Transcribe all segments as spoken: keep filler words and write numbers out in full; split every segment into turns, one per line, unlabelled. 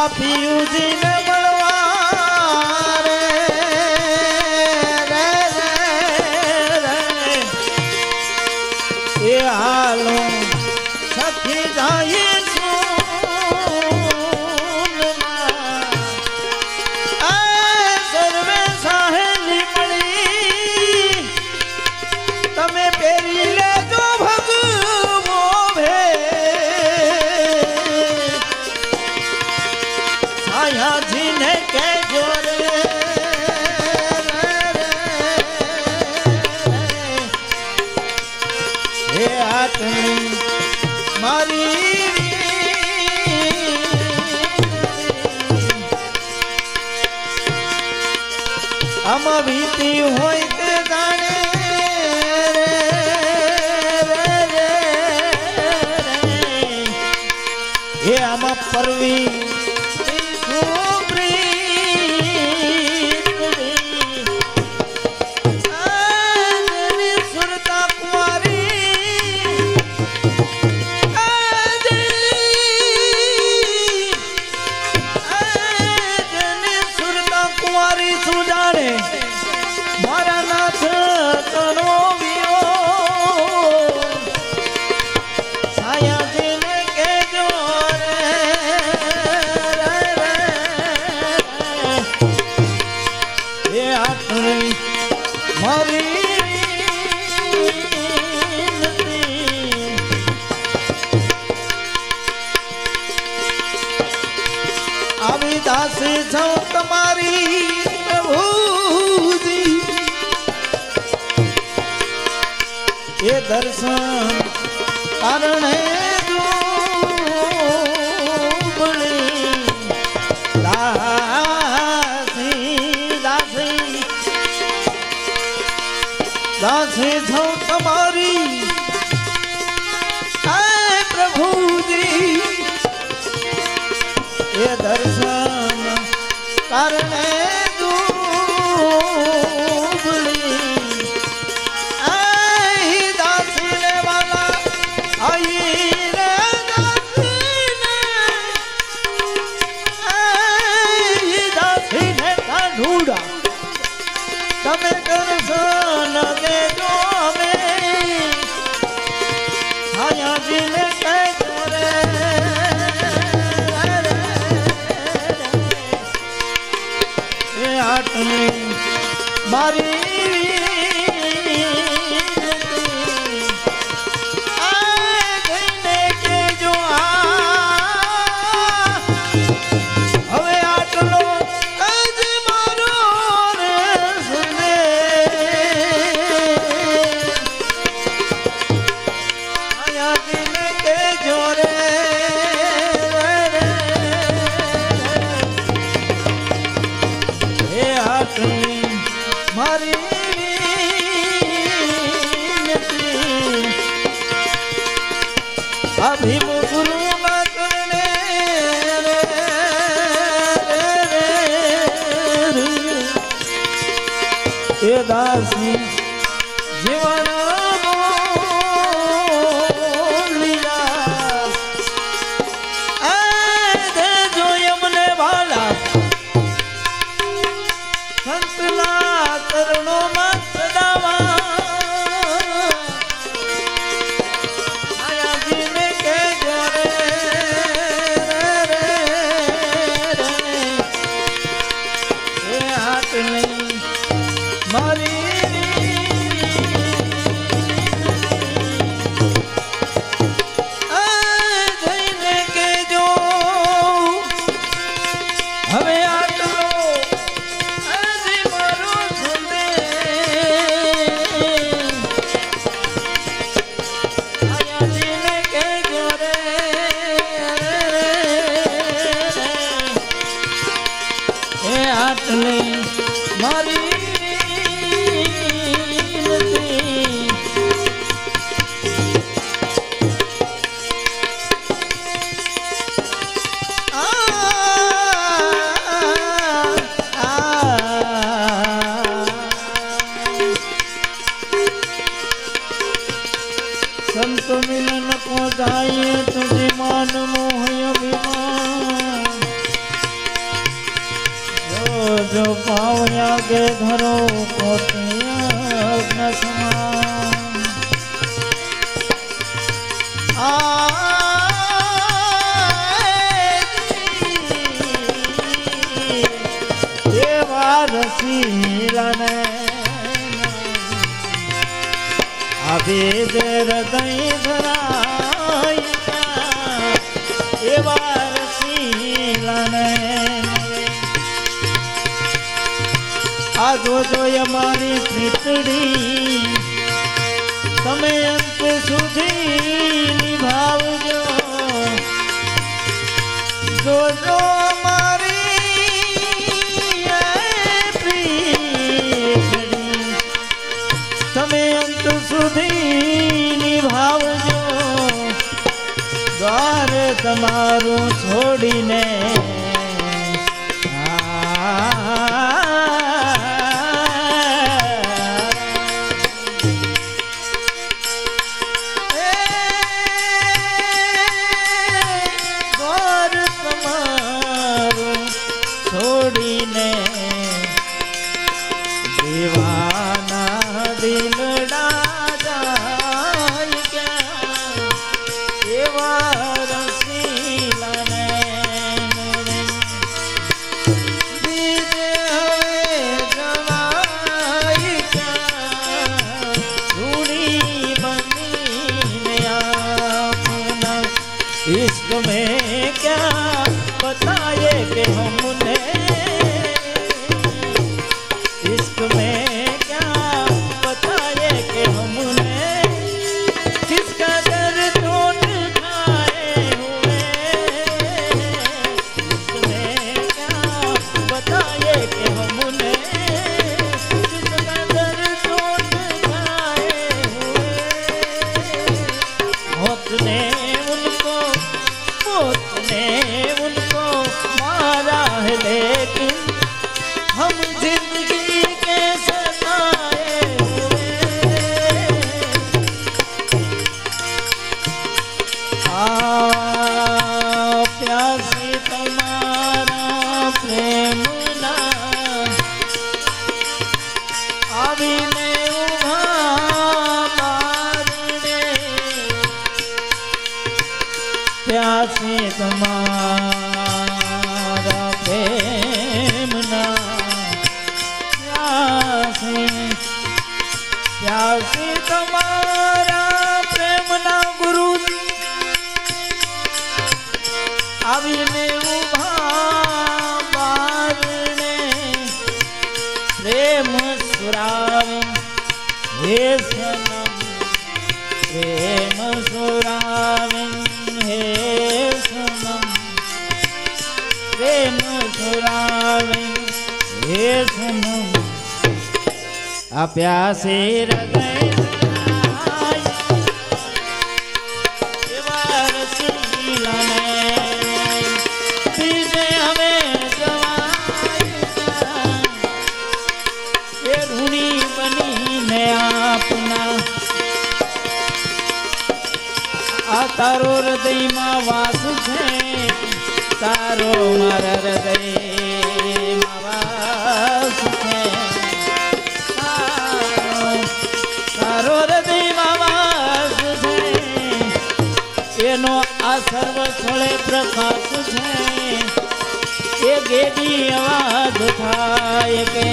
પિયુજી ને મળવા રે રે રે એ હાલો સખી જાય સર્વે સાહેલી મળી તમે પહેરી લેજો ભગવો ભે સાયાજીને કહેજો રે હે આટલી મારી આમાં વીતી હોય તે જાણે હે આમાં પરવી સુરતા કુમારી સુરતા કુમારી શું જાણે મારા નાથ તનો વિયો સાયાજીને કહેજો રે આટલી મારી આવી દાસી છો તમારી પ્રભુજી એ દર્શન કારણે ડૂબળી દાસી દાસી દાસી છો તમારી આય પ્રભુજી એ દર્શન કારણે ડૂબળી આઈ દાસીને વાલા આઈ રે દાસીને આઈ દાસીને કાઢુડા તમે દર્શન દેજો અમે સાયાજીને કહેજો રે આટલી મારી આ જઈને કેજો આ હવે આટલો જ મારો રે સુને આયાજીને કેજો રે મારી અભિમુખ ગુરુ માતને એ દાસી જીવન બોલિયા આ દેજો એમને વાલા સંતના ચરણોમાં સદાવા આયાજીને કહેજો રે એ આટલી મારી આ જઈને કહેજો હવે આટલો આટલી મારી संत मिलन को जाए तुझे मान मोह अभिमान कोट पावया के धरो कोटिया समान देवा रसीला ने अभेद हृदय धराया एवा रसीला ने आजो जो हमारी पृथ्वी तमे अंत सुधी निभावजो जो जो मारी प्रीतड़ी तमे अंत सुधी निभावजो द्वार तमारू छोड़ीने इश्क में क्या बताए कि हमने इश्क में क्या बताए कि हमने किसका दर टूट खाए हुए इश्क में क्या बताए कि हमने किसका दर टूट खाए हुए मौत ने ने उनको मारा है लेकिन हम जिंदगी के सताए हुए आ प्यासी तुम्हारा प्रेम ना अभी मैं उभा प्यासी तुम्हारा प्रेम ना प्यासी प्यासी तुम्हारा प्रेम ना गुरु अभी ने उभा बारने प्रेम सुरावे हे सनम प्रेम सुरावे हे सनम प्रेम सुरावे हे सनम आ प्यासे हृदय रसीला ने तुझे हमें जवाया ये ऋणी बनी ने अपना आ तारो हृदय में वास छे तारो मारा हृदय में वास छे तारो हृदय में वास छे एनो आ सर्व स्थळे प्रकाश छे ए गेदी आवाज थाय के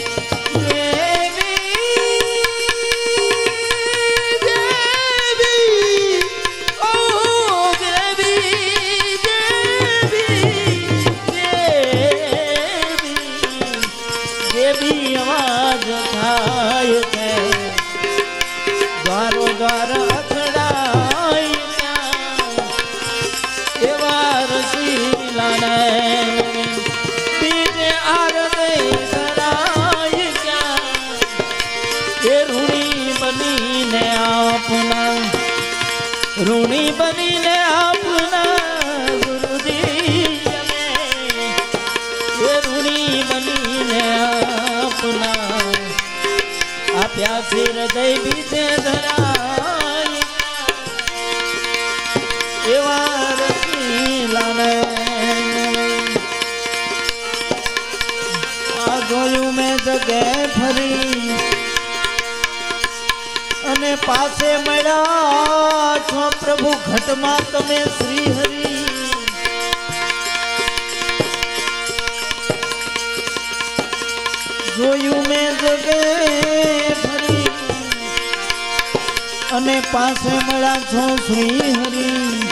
आवाज थाय के द्वारो द्वार अथड़ाई एवा रसीला ने बीजे आरते सराय क्या ये ऋणी बनी ने अपना ऋणी बनी ने अपना गुरुजी ये ऋणी बनी ने अपना आ प्यासी हृदय बीजे धराय एवा रसीला ने पासे मळ्या छो प्रभु घटमा तमे श्री हरि जोयू में जगे फरी अने पासे मळ्या छो श्री हरि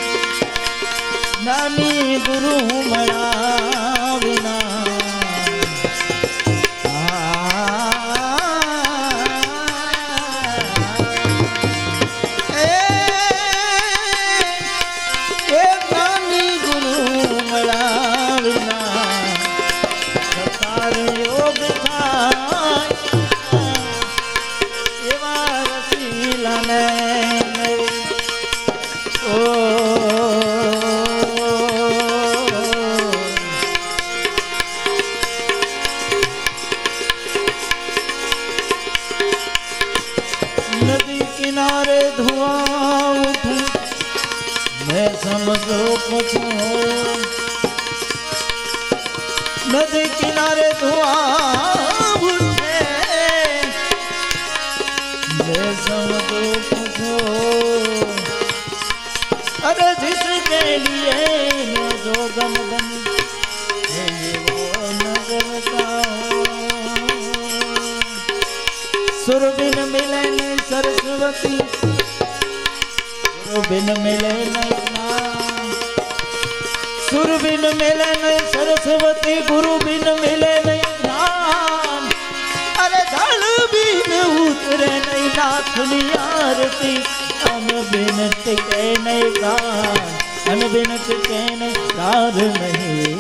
नानी गुरु मळ्या विना किनारे धुआं उठे मैं समझो कुछ नदी किनारे धुआं उठे मैं समझो कुछ अरे जिसके लिए मैं जो गम गम ये वो नगर का सुरबिन मिले नहीं सरस्वती सुरबिन मिले नहीं सुरबिन मिले नहीं सरस्वती गुरु बिन मिले नहीं ज्ञान अरे जल बिन उतरे नहीं नाथनी आरती अन बिन टिके नहीं गान अन बिन टिके नहीं कार नहीं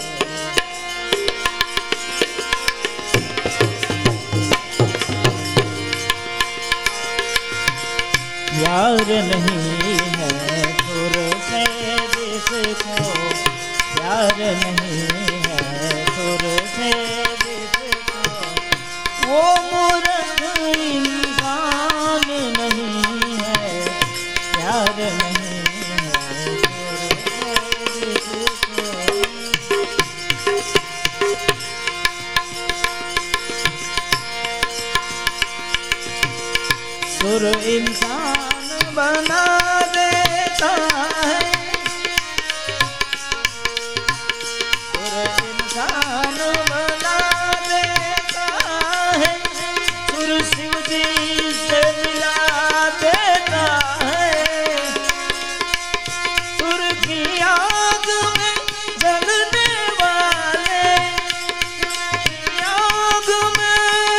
प्यार नहीं है सुर से देश को प्यार नहीं है सुर से देश को वो मूर्ख इंसान नहीं है प्यार नहीं है सुर से सुर इंसान बना देता है सुर इंसान बना देता है सुर शिव जी से मिला देता है सुर की आग में जलने वाले आग में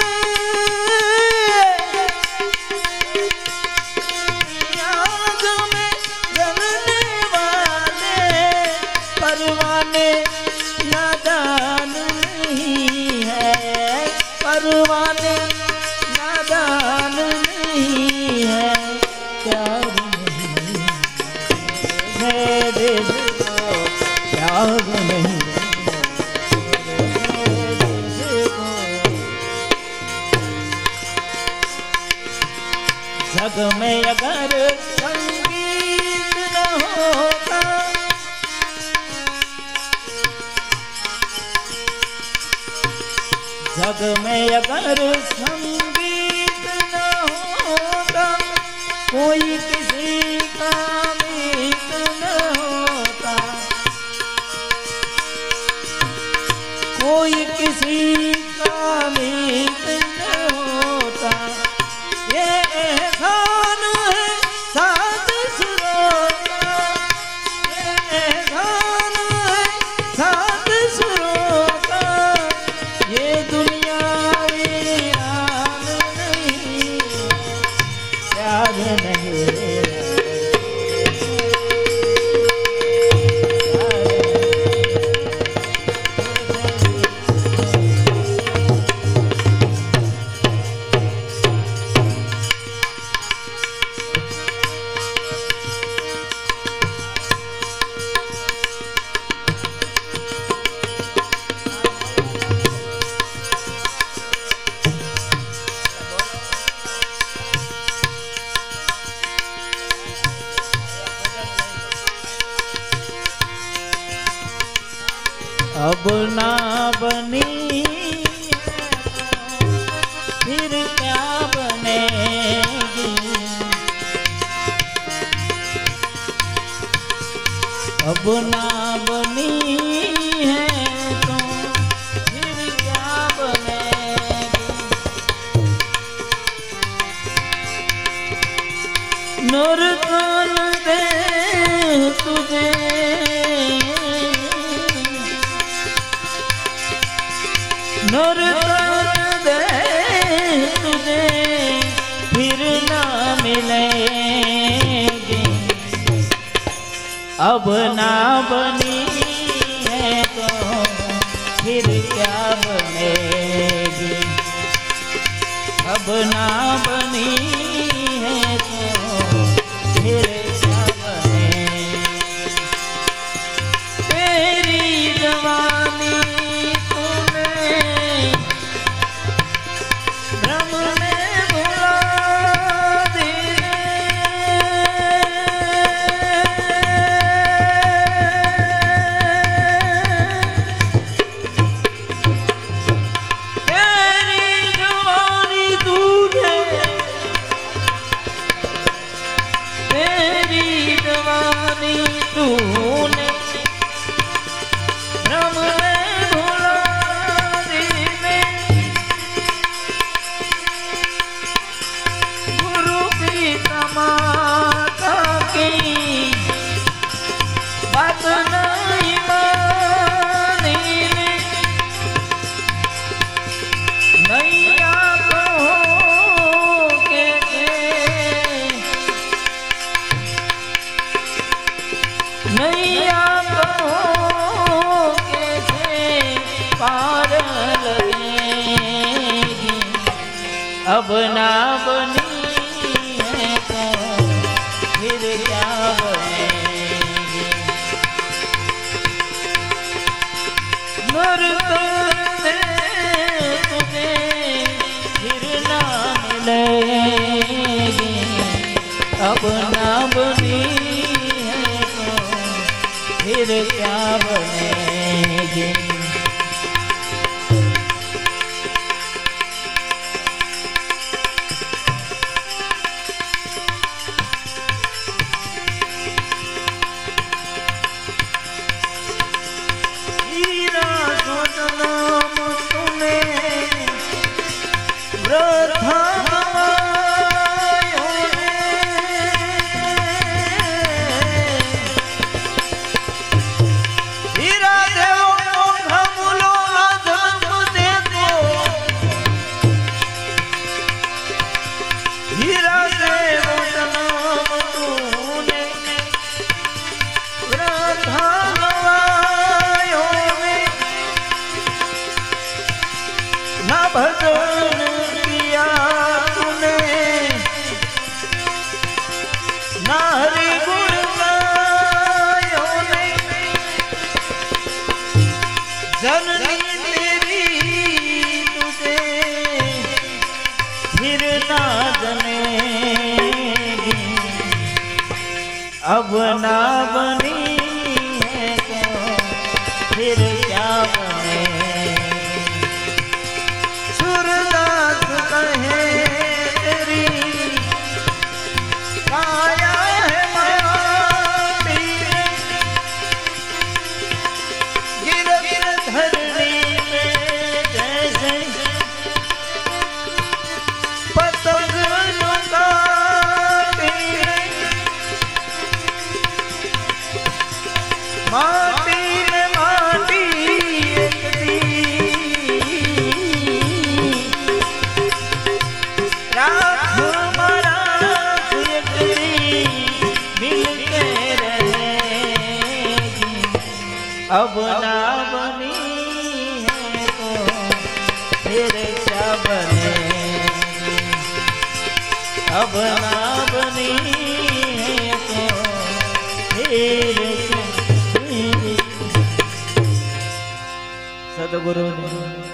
परवाने नादान नहीं है परवाने नादान नहीं है प्यार नहीं है देश को प्यार नहीं जग में अगर संगीत न होता जग में अगर संगीत न होता कोई किसी का मीत न होता कोई किसी का मीत न होता ये एहसान है साथ सुरों का ये एहसान है साथ सुरों का ये दुनिया वीरान नहीं प्यार नहीं अब ना बनी फिर क्या बनेगी अब ना बनी है तो फिर क्या बनेगी। नूर कौन दे तुझे, नूर कौन दे तुझे फिर ना मिलेगी। अब ना बनी है तो फिर क्या बनेगी। अब ना बनी है तो फिर क्या बनेगी। तेरी जवानी तूने भ्रम में भुला दी। तेरी जवानी तूने, तेरी जवानी तूने भ्रम में भुला दी। गुरु पिता माता की बात नहीं मानी। नैया कहो के नैया कहो के पार लगेगी। अब ना बनी है तो फिर क्या बनेगी। नूर दे तुझे फिर ना मिलेगी। अब ना बनी है तो फिर क्या बनेगी। हीरा को जन्म तूने वृथा गवायो रे। हीरा देवो मोठा मूलो ना जन्म देतो। हीरा देवो जन्म तूने वृथा गवायो रे। ना भजन किया तूने, ना हरि गुण गायो ने। जननी तेरी तुझे फिर ना जनेगी। अब ना बनी है तो फिर क्या बनेगी। सूरदास कहे तेरी काया है माटी में। गिर गिर धरनी में जैसे पतंग लुकाती है। माटी में माटी एक दी राख मराख एक दी मिलके रहेगी। अब ना बनी है तो फिर क्या बनेगी। अब ना बनी है तो फिर क्या। सदगुरु ने